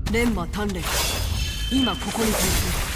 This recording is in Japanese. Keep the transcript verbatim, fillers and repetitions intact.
錬磨鍛錬、今ここに転生。